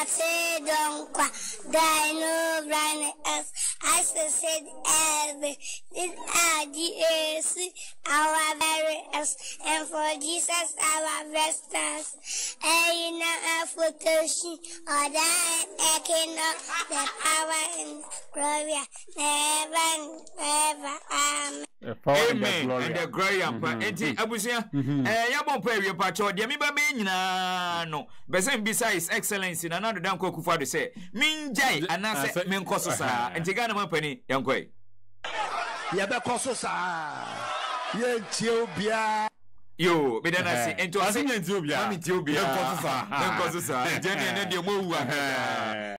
say don't cry, die no blind us. I said every this RDS our very us, and for Jesus our restance. And now affliction or that eking up the power and glory never. Amen. Amen. And the glory and Abusia. Yabon pray your patrol. The Miba Benina no. Bezen besides excellence in another down Kokufa to say. Minjay and Nasa Menkosa and Tigana Mapeni, young quay. Yabakosa. Yen Tubia. You, Bedana, and to us in Tubia. Tubia. Menkosa. Jenny and your move.